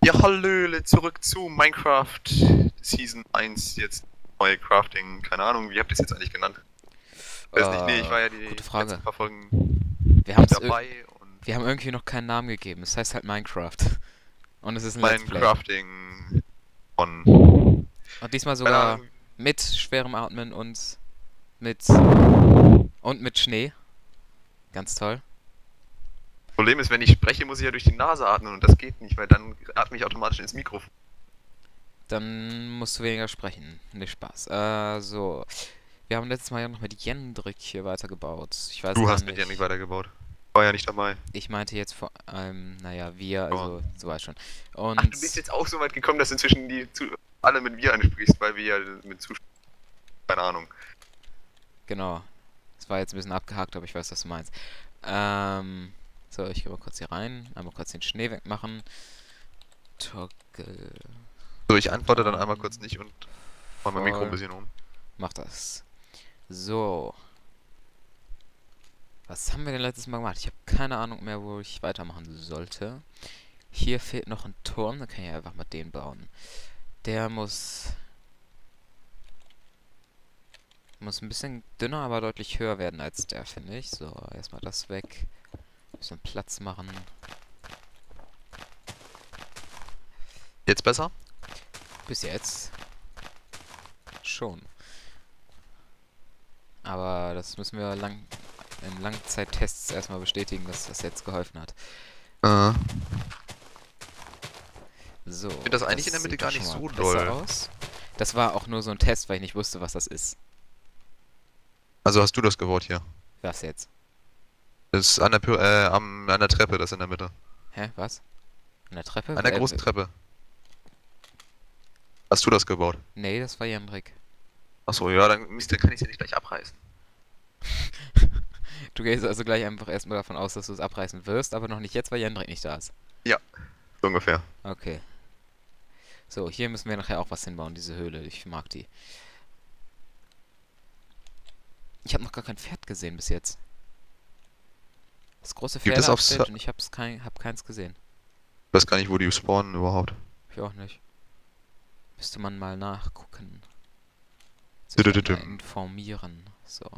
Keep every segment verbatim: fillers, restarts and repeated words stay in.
Ja, hallöle, zurück zu Minecraft Season eins, jetzt neue Crafting, keine Ahnung, wie habt ihr es jetzt eigentlich genannt? Ich weiß nicht, nee, ich Äh, war ja die gute letzten Frage. paar Folgen Wir nicht haben's, ir- dabei und wir haben irgendwie noch keinen Namen gegeben. Es heißt halt Minecraft. Und es ist ein Let's mein Play. Crafting von, Und diesmal keine sogar Ahnung, mit schwerem Atmen und mit und mit Schnee. Ganz toll. Problem ist, wenn ich spreche, muss ich ja durch die Nase atmen und das geht nicht, weil dann atme ich automatisch ins Mikrofon. Dann musst du weniger sprechen. Nicht Spaß. Äh, so. Wir haben letztes Mal ja noch mit Jendrik hier weitergebaut. Ich weiß Du gar hast mit Janik nicht. weitergebaut. War ja nicht dabei. Ich meinte jetzt vor allem, naja, wir, Aber- also, so weit schon. Ach, Und, du bist jetzt auch so weit gekommen, dass du inzwischen die zu alle mit wir ansprichst, weil wir ja mit Zuschauern, keine Ahnung. genau. Es war jetzt ein bisschen abgehakt, aber ich weiß, was du meinst. Ähm, so, ich gehe mal kurz hier rein. Einmal kurz den Schnee wegmachen. Toggle. So, ich antworte dann On, einmal kurz nicht und mach mein Mikro ein voll. bisschen um. Mach das. So. Was haben wir denn letztes Mal gemacht? Ich habe keine Ahnung mehr, wo ich weitermachen sollte. Hier fehlt noch ein Turm. Dann kann ich einfach mal den bauen. Der muss... Muss ein bisschen dünner, aber deutlich höher werden als der, finde ich. So, erstmal das weg. Bisschen Platz machen. Jetzt besser? Bis jetzt. Schon. Aber das müssen wir lang in Langzeittests erstmal bestätigen, dass das jetzt geholfen hat. Äh. So. Ich finde das eigentlich in der sieht Mitte doch gar schon nicht mal so besser doll. aus. Das war auch nur so ein Test, weil ich nicht wusste, was das ist. Also hast du das gebaut hier? Was jetzt? Das ist an der, Py- äh, am, an der Treppe, das in der Mitte. Hä? Was? An der Treppe? An der Wer- großen wer- Treppe. Hast du das gebaut? Nee, das war Jendrik. Achso, ja, dann, Mist, dann kann ich es ja nicht gleich abreißen. Du gehst also gleich einfach erstmal davon aus, dass du es abreißen wirst, aber noch nicht jetzt, weil Jendrik nicht da ist. Ja, so ungefähr. Okay. So, hier müssen wir nachher auch was hinbauen, diese Höhle. Ich mag die. Ich habe noch gar kein Pferd gesehen bis jetzt. Das große Gibt es aufs... Pferde und ich hab's kein, hab keins gesehen. Ich weiß gar nicht, wo die spawnen überhaupt. Ich auch nicht. Müsste man mal nachgucken. Sich da mal informieren. So.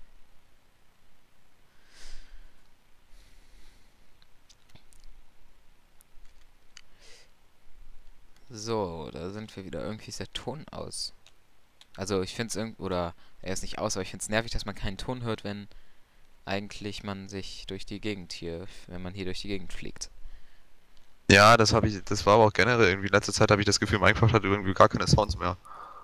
So, da sind wir wieder. Irgendwie ist der Ton aus. Also ich finde es irgendwie, oder er ist nicht aus, aber ich finde es nervig, dass man keinen Ton hört, wenn eigentlich man sich durch die Gegend hier, wenn man hier durch die Gegend fliegt. Ja, das habe ich, das war aber auch generell irgendwie. Letzte Zeit habe ich das Gefühl, Minecraft hat irgendwie gar keine Sounds mehr.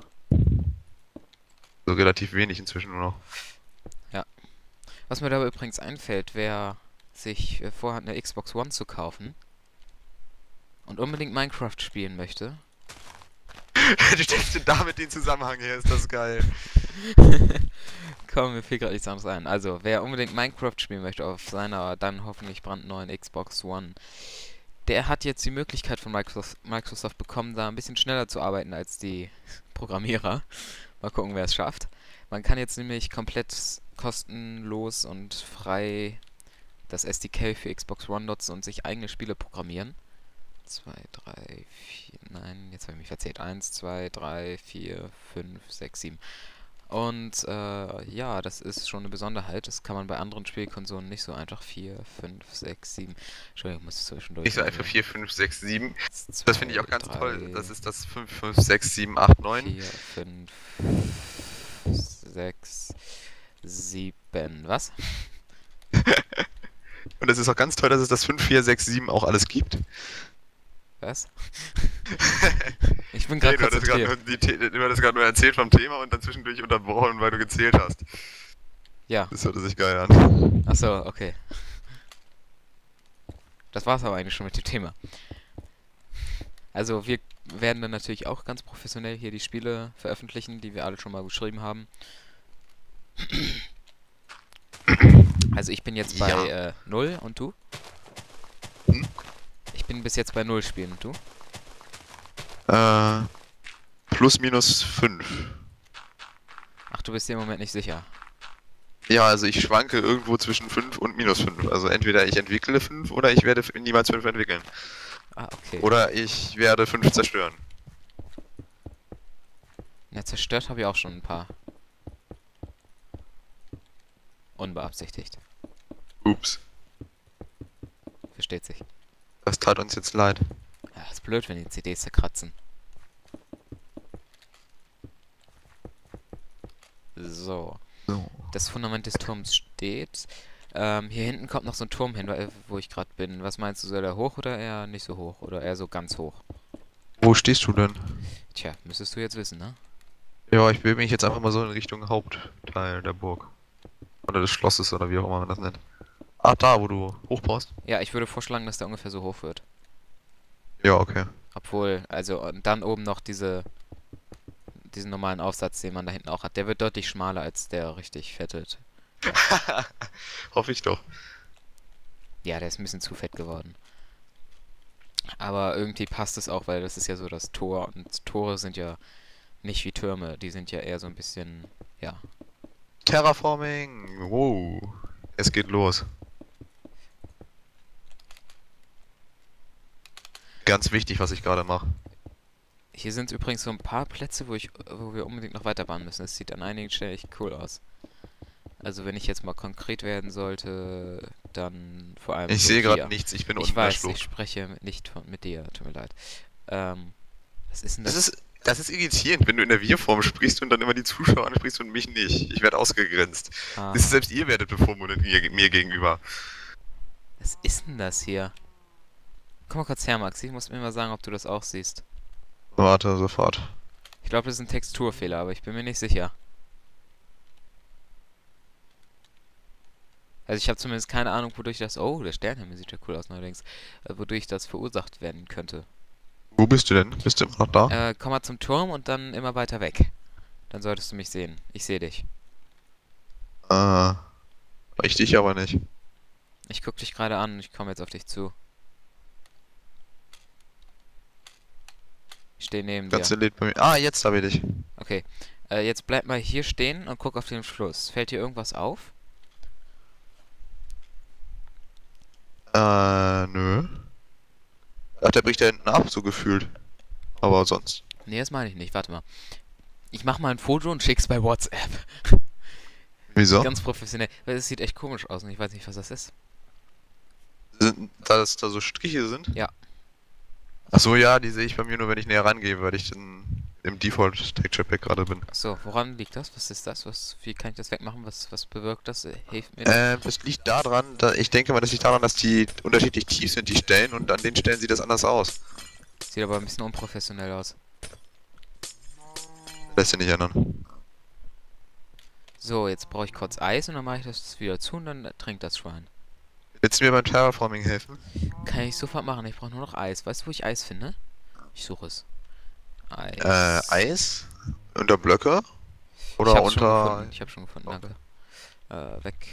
So relativ wenig inzwischen nur noch. Was mir dabei übrigens einfällt, wer sich äh, vorhat, eine Xbox One zu kaufen und unbedingt Minecraft spielen möchte. Du stellst dir damit den Zusammenhang her, ist das geil. Komm, mir fällt gerade nichts anderes ein. Also, wer unbedingt Minecraft spielen möchte auf seiner dann hoffentlich brandneuen Xbox One, der hat jetzt die Möglichkeit von Microsoft, Microsoft bekommen, da ein bisschen schneller zu arbeiten als die Programmierer. Mal gucken, wer es schafft. Man kann jetzt nämlich komplett kostenlos und frei das S D K für Xbox One nutzen und sich eigene Spiele programmieren. zwei, drei, vier, nein, jetzt habe ich mich verzählt. eins, zwei, drei, vier, fünf, sechs, sieben. Und äh, ja, das ist schon eine Besonderheit. Das kann man bei anderen Spielkonsolen nicht so einfach. vier, fünf, sechs, sieben. Entschuldigung, ich muss es zwischendurch. Nicht so einfach sagen. vier, fünf, sechs, sieben. zwei, Das finde ich auch ganz drei, toll. Das ist das fünf, fünf, sechs, sieben, acht, neun. vier, fünf, sechs, sieben. Was? Und es ist auch ganz toll, dass es das fünf, vier, sechs, sieben auch alles gibt. Was? Ich bin Nee, gerade du hattest gerade nur, konzentriert. die The- du hattest gerade nur erzählt vom Thema und dann zwischendurch unterbrochen, weil du gezählt hast. Ja. Das hörte sich geil an. Achso, okay. Das war's aber eigentlich schon mit dem Thema. Also wir werden dann natürlich auch ganz professionell hier die Spiele veröffentlichen, die wir alle schon mal geschrieben haben. Also ich bin jetzt bei Ja. äh, null und du? Hm? Ich bin bis jetzt bei null Spielen und du? Äh, plus minus fünf. Ach, du bist dir im Moment nicht sicher. Ja, also ich schwanke irgendwo zwischen fünf und minus fünf. Also entweder ich entwickle fünf oder ich werde niemals fünf entwickeln. Ah, okay. Oder ich werde fünf zerstören. Ja, zerstört habe ich auch schon ein paar. Unbeabsichtigt. Ups. Versteht sich. Das tat uns jetzt leid. Ja, ist blöd, wenn die C Ds zerkratzen. So. So. Das Fundament des Turms steht. Ähm, hier hinten kommt noch so ein Turm hin, weil- wo ich gerade bin. Was meinst du, soll der hoch oder eher nicht so hoch? Oder eher so ganz hoch? Wo stehst du denn? Tja, müsstest du jetzt wissen, ne? Ja, ich bewege mich jetzt einfach mal so in Richtung Hauptteil der Burg. Oder des Schlosses oder wie auch immer man das nennt. Ah, da, wo du hochbaust? Ja, ich würde vorschlagen, dass der ungefähr so hoch wird. Ja, okay. Obwohl, also, und dann oben noch diese, diesen normalen Aufsatz, den man da hinten auch hat. Der wird deutlich schmaler als der richtig fette. Hoffe ich doch. Ja, der ist ein bisschen zu fett geworden. Aber irgendwie passt es auch, weil das ist ja so das Tor. Und Tore sind ja nicht wie Türme. Die sind ja eher so ein bisschen, ja. Terraforming! Wow. Es geht los. Ganz wichtig, was ich gerade mache. Hier sind übrigens so ein paar Plätze, wo ich, wo wir unbedingt noch weiterbauen müssen. Das sieht an einigen Stellen echt cool aus. Also wenn ich jetzt mal konkret werden sollte, dann vor allem Ich so sehe gerade hier. nichts, ich bin Ich unten in der weiß, ich Schlucht. spreche mit, nicht von, mit dir, tut mir leid. Ähm, was ist denn Das das? ist, das ist irritierend, wenn du in der Wir-Form sprichst und dann immer die Zuschauer ansprichst und mich nicht. Ich werde ausgegrenzt. Ah, Das ist, selbst ihr werdet bevormundet mir, mir gegenüber. was ist denn das hier? Komm mal kurz her, Max. Ich muss mir mal sagen, ob du das auch siehst. Warte, sofort. Ich glaube, das ist ein Texturfehler, aber ich bin mir nicht sicher. Also ich habe zumindest keine Ahnung, wodurch das... Oh, der Sternenhimmel sieht ja cool aus neuerdings. Äh, wodurch das verursacht werden könnte. Wo bist du denn? Bist du immer noch da? Äh, komm mal zum Turm und dann immer weiter weg. Dann solltest du mich sehen. Ich sehe dich. Ah. Ich dich aber nicht. Ich guck dich gerade an und ich komme jetzt auf dich zu. Ich stehe neben dir. Ganze Lied bei mir. Ah, jetzt habe ich dich. Okay. Äh, jetzt bleib mal hier stehen und guck auf den Fluss. Fällt dir irgendwas auf? Äh, nö. Ach, der bricht da hinten ab, so gefühlt. Aber sonst. Nee, das meine ich nicht. Warte mal. Ich mach mal ein Foto und schick's bei WhatsApp. Wieso? Ganz professionell. Weil es sieht echt komisch aus und ich weiß nicht, was das ist. Sind, dass da so Striche sind? Ja. Ach so, ja, die sehe ich bei mir nur, wenn ich näher rangehe, weil ich dann im Default Texture Pack gerade bin. So, woran liegt das? Was ist das? Was, wie kann ich das wegmachen? Was, was bewirkt das? Äh, Hilft mir. Ähm, das liegt daran, da, ich denke mal, das liegt daran, dass die unterschiedlich tief sind, die Stellen, und an den Stellen sieht das anders aus. Sieht aber ein bisschen unprofessionell aus. Lässt sich nicht ändern. So, jetzt brauche ich kurz Eis und dann mache ich das wieder zu und dann trinkt das Schwein. Willst du mir beim Terraforming helfen? Kann ich sofort machen. Ich brauche nur noch Eis. Weißt du, wo ich Eis finde? Ich suche es. Eis. Äh, Eis? Unter Blöcke? Ich Oder hab's schon unter... gefunden. Ich habe schon gefunden, danke. Äh, weg.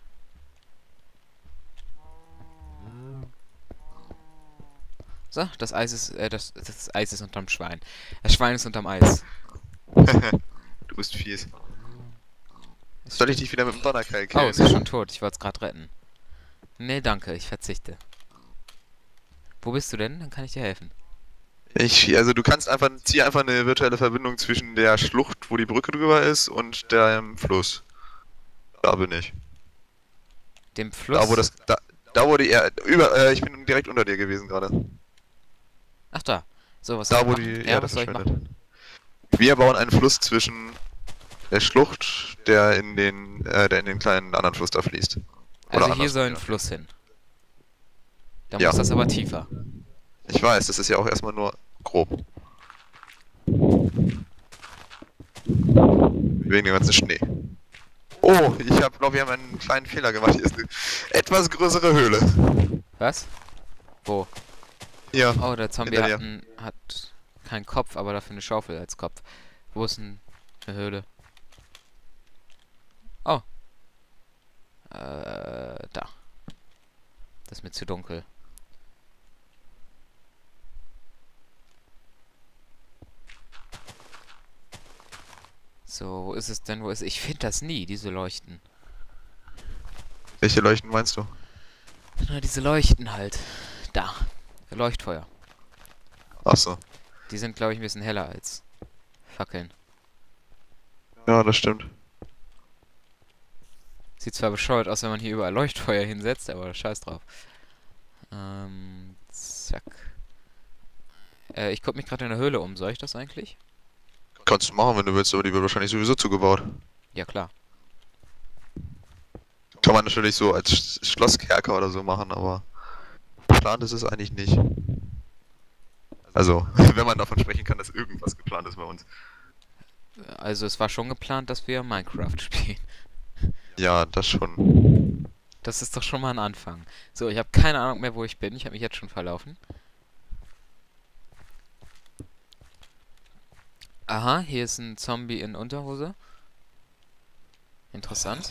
So, das Eis ist, äh, das, das Eis ist unterm Schwein. Das Schwein ist unterm Eis. Du bist fies. Soll ich dich wieder mit dem Donnerkeil Oh, killen? es ist schon tot. Ich wollte es gerade retten. Nee, danke. Ich verzichte. Wo bist du denn? Dann kann ich dir helfen. Ich, also du kannst einfach, zieh einfach eine virtuelle Verbindung zwischen der Schlucht, wo die Brücke drüber ist, und dem Fluss. Da bin ich. Dem Fluss? Da wo das, da, da wo die, er, über, äh, ich bin direkt unter dir gewesen gerade. Ach da. So, was soll Da ich wo machen? die Ja, Erde was soll ich verschwindet. machen? Wir bauen einen Fluss zwischen der Schlucht, der in den, äh, der in den kleinen anderen Fluss da fließt. Also hier andersrum, soll ein ja. Fluss hin. Da Ja. muss das aber tiefer. Ich weiß, das ist ja auch erstmal nur grob. Wegen dem ganzen Schnee. Oh, ich hab, glaube, wir haben einen kleinen Fehler gemacht. Hier ist eine etwas größere Höhle. Was? Wo? Hier. Oh, der Zombie Hinter hat, dir. ein, hat keinen Kopf, aber dafür eine Schaufel als Kopf. Wo ist denn eine Höhle? Oh. Äh, da. Das ist mir zu dunkel. So, wo ist es denn? Wo ist es? Ich finde das nie, diese Leuchten. Welche Leuchten meinst du? Na, diese Leuchten halt. Da. Leuchtfeuer. Achso. Die sind, glaube ich, ein bisschen heller als Fackeln. Ja, das stimmt. Sieht zwar bescheuert aus, wenn man hier überall Leuchtfeuer hinsetzt, aber scheiß drauf. Ähm, zack. Äh, ich gucke mich gerade in der Höhle um. Soll ich das eigentlich? Kannst du machen, wenn du willst, aber die wird wahrscheinlich sowieso zugebaut. Ja, klar. Kann man natürlich so als Sch- Schlosskerker oder so machen, aber geplant ist es eigentlich nicht. Also, wenn man davon sprechen kann, dass irgendwas geplant ist bei uns. Also es war schon geplant, dass wir Minecraft spielen. Ja, das schon. Das ist doch schon mal ein Anfang. So, ich habe keine Ahnung mehr, wo ich bin. Ich habe mich jetzt schon verlaufen. Aha, hier ist ein Zombie in Unterhose. Interessant.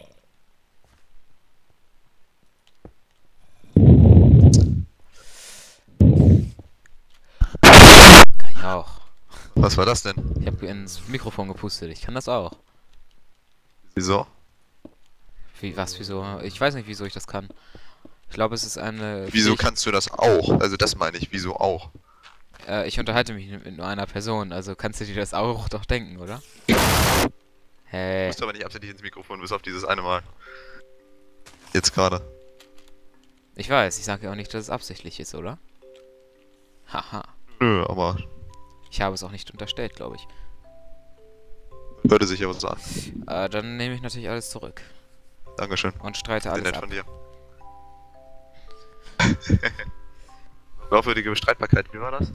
Kann ich auch. Was war das denn? Ich habe ins Mikrofon gepustet. Ich kann das auch. Wieso? Wie, was, wieso? Ich weiß nicht, wieso ich das kann. Ich glaube, es ist eine... Wieso Fähig- kannst du das auch? Also das meine ich, wieso auch? Äh, ich unterhalte mich mit nur einer Person, also kannst du dir das auch doch denken, oder? Du Hä? musst aber nicht absichtlich ins Mikrofon, bis auf dieses eine Mal. Jetzt gerade. Ich weiß, ich sage ja auch nicht, dass es absichtlich ist, oder? Haha. Nö, aber Ich habe es auch nicht unterstellt, glaube ich. hörte sich aber so an. Äh, dann nehme ich natürlich alles zurück. Dankeschön. Und streite Sehr alles nett ab. von dir. Glaubwürdige Bestreitbarkeit, wie war das?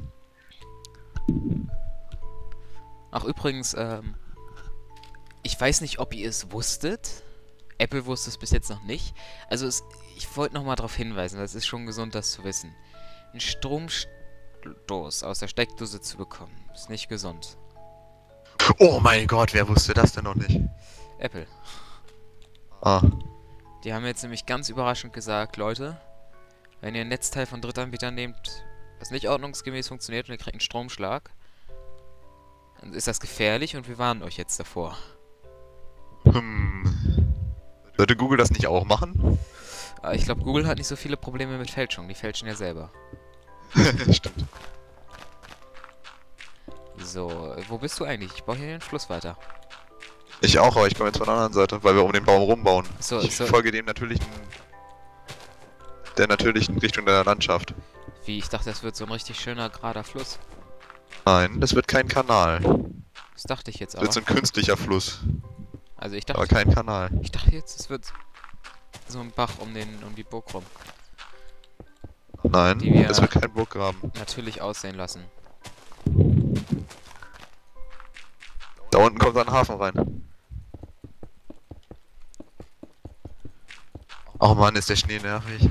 Ach, übrigens, ähm... ich weiß nicht, ob ihr es wusstet. Apple wusste es bis jetzt noch nicht. Also, es, ich wollte nochmal darauf hinweisen, das ist schon gesund, das zu wissen. Ein Stromstoß aus der Steckdose zu bekommen, ist nicht gesund. Oh mein Gott, wer wusste das denn noch nicht? Apple. Ah, Die haben jetzt nämlich ganz überraschend gesagt, Leute, wenn ihr ein Netzteil von Drittanbietern nehmt, was nicht ordnungsgemäß funktioniert und ihr kriegt einen Stromschlag, dann ist das gefährlich und wir warnen euch jetzt davor. hm. Sollte Google das nicht auch machen? Aber ich glaube, Google hat nicht so viele Probleme mit Fälschung, die fälschen ja selber. Stimmt. So, wo bist du eigentlich? Ich baue hier den Fluss weiter. Ich auch, aber ich komme jetzt von der anderen Seite, weil wir um den Baum rumbauen. So, Ich so, folge dem natürlichen, der natürlichen Richtung der Landschaft. wie, ich dachte, das wird so ein richtig schöner, gerader Fluss. Nein, das wird kein Kanal. Das dachte ich jetzt Das aber. wird so ein künstlicher Fluss, Also ich aber dachte, kein Kanal. ich dachte jetzt, es wird so ein Bach um den, um die Burg rum. Nein, Die wir- das wird kein Burggraben. Natürlich aussehen lassen. Da unten kommt ein Hafen rein. Oh Mann, ist der Schnee nervig.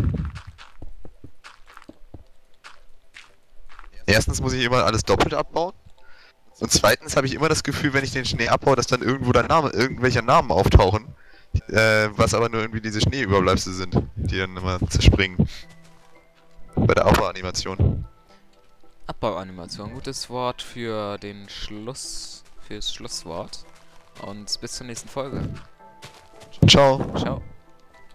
Erstens muss ich immer alles doppelt abbauen. Und zweitens habe ich immer das Gefühl, wenn ich den Schnee abbaue, dass dann irgendwo der Name, irgendwelche Namen auftauchen. Äh, was aber nur irgendwie diese Schneeüberbleibsel sind, die dann immer zerspringen. Bei der Aufbauanimation. Abbauanimation, gutes Wort für den Schluss, fürs Schlusswort. Und bis zur nächsten Folge. Ciao. Ciao.